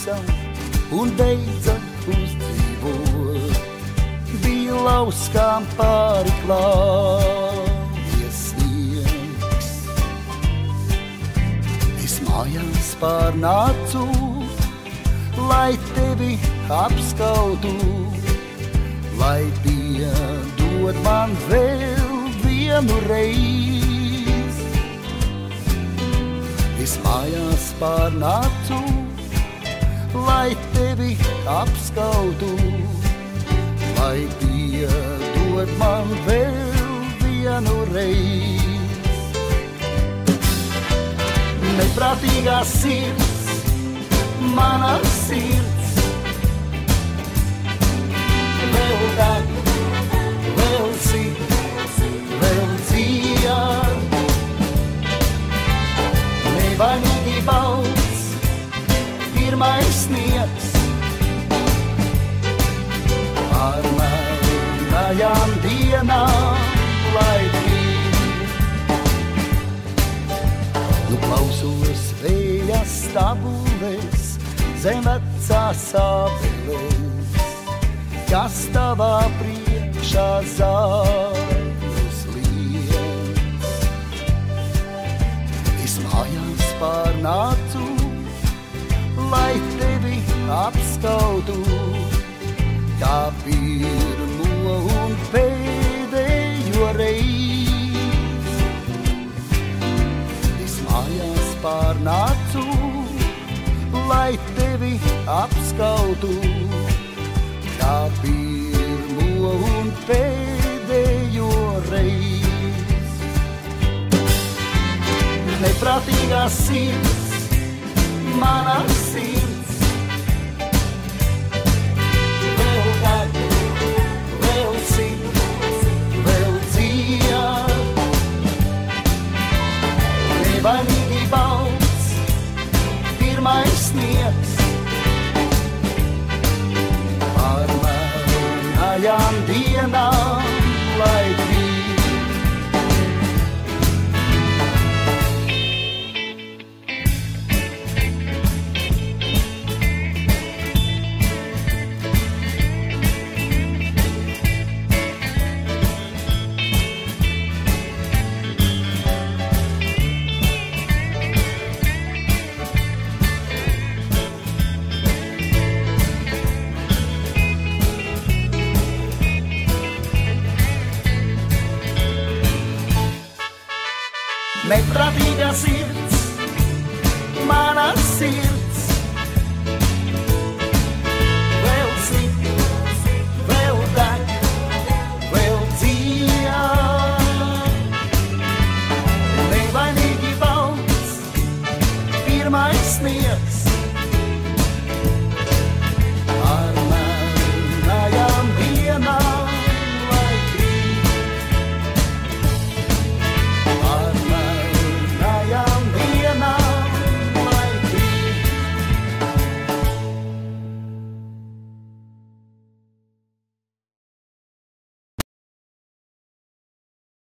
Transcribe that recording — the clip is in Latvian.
pavisam un beidzot uzdzīvot. Bija lauskām pāri klājies sniegs. Es mājās pārnācu, lai tevi apskautu, lai piedod man vēl vienu reizi. Es mājās pārnācu, lai tevi apskautu, lai piedod man vēl vienu reizi. Neprātīgā sirds, mana sirds, vēl deg, vēl sit, vēl dzied. Nevainīgi balts, pirmais sniegs, ar melnajām dienām, lai brīd. Nu klausos vēja stabulēs, zem vecās abeles, kas tavā priekšā zāļus liec. Es mājās pārnācu, lai tevi apskautu, kā pirmo un pēdējo reizi. Es mājās pārnācu, lai tevi apskautu, kā pirmo un pēdējo reizi. Neprātīgā sirds, mana sirds, vēl deg, vēl sit, vēl dzied. Nevainīgi balts, pirmais sniegs, ar melnajām dienām, lai brīd. Neprātīgā sirds, mana sirds, vēl sit, vēl deg, vēl dzied. Nevainīgi balts, pirmais sniegs,